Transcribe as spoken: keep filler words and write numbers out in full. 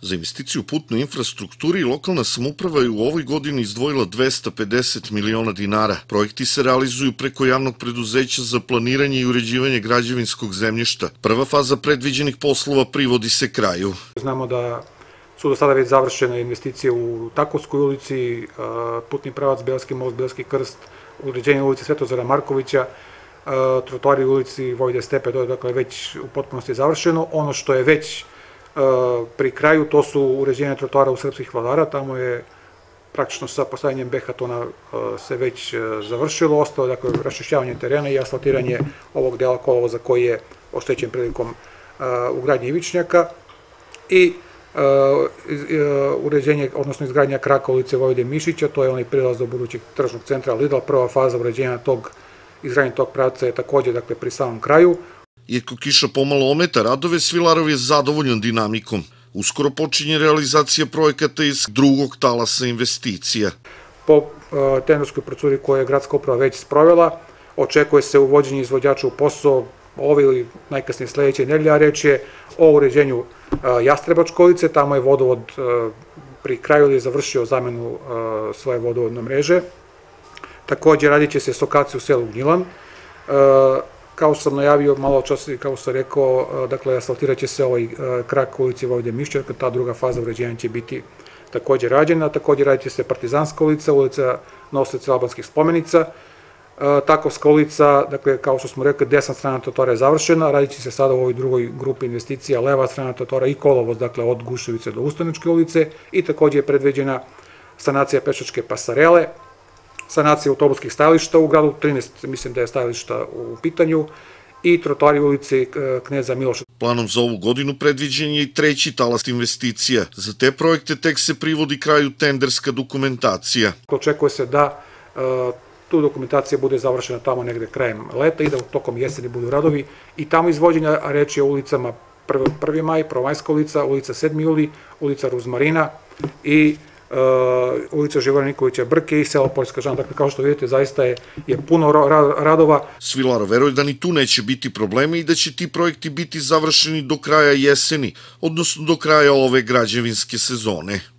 Za investiciju u putnoj infrastrukturi lokalna samouprava je u ovoj godini izdvojila dvesta pedeset miliona dinara. Projekti se realizuju preko javnog preduzeća za planiranje i uređivanje građevinskog zemljišta. Prva faza predviđenih poslova privodi se kraju. Znamo da su do sada već završene investicije u Takovskoj ulici, putni pravac Belski most, Belski krst, uređenje ulice Svetozara Markovića, trotoari u ulici Vojvode Stepe, dakle već u potpunosti završeno. Ono što je već pri kraju, to su uređenje trotoara u Srpskih Vladara, tamo je praktično sa postavljanjem behatona se već završilo, ostalo dakle raščišćavanje terena i asfaltiranje ovog dela kolovoza koji je oštećen prilikom ugradnje ivičnjaka i uređenje, odnosno izgradnja kraka ulice Vojvode Mišića, to je onaj prilaz do budućeg tržnog centra Lidl, prva faza uređenja tog, izgradnje tog pravca je takođe dakle pri samom kraju. Iako kiša pomalo ometa radove, Svilarov je zadovoljan dinamikom. Uskoro počinje realizacija projekata iz drugog talasa investicija. Po tenderskoj proceduri koju je gradska uprava već sprovela, očekuje se uvođenje izvođača u posao ove ili najkasnije sledeće nedelje, a reč je o uređenju Jastrebačke ulice, tamo je vodovod pri kraju ili je završio zamenu svoje vodovodne mreže. Takođe radit će se stokacija u selu Gnjilan. Kao što sam najavio malo čas, kao što sam rekao, dakle, asfaltirat će se ovaj krak u ulici Vojvode Mišića, ta druga faza uređenja će biti takođe rađena, takođe radit će se Partizanska ulica, ulica nosioca albanskih spomenica, Takovska ulica, dakle, kao što smo rekli, desna strana trotoara je završena, radit će se sada u ovoj drugoj grupi investicija, leva strana trotoara i kolovoz, dakle, od Guševice do Ustaničke ulice i takođe je predviđena sanacija pešačke pasarele, sanacija autobuskih stajališta u gradu, trinaest mislim da je stajališta u pitanju, i trotoari u ulici Kneza Miloša. Planom za ovu godinu predviđen je i treći talas investicija. Za te projekte tek se privodi kraju tenderska dokumentacija. Očekuje se da tu dokumentacija bude završena tamo negde krajem leta i da tokom jeseni budu radovi i tamo izvođenja, a reč je o ulicama prvi maj, Prvomajska ulica, ulica sedmi juli, ulica Ruzmarina i ulica Živojina Nikolića Brke i selo Poljska Žana. Dakle, kao što vidite, zaista je puno radova. Svilarov veruje da ni tu neće biti problema i da će ti projekti biti završeni do kraja jeseni, odnosno do kraja ove građevinske sezone.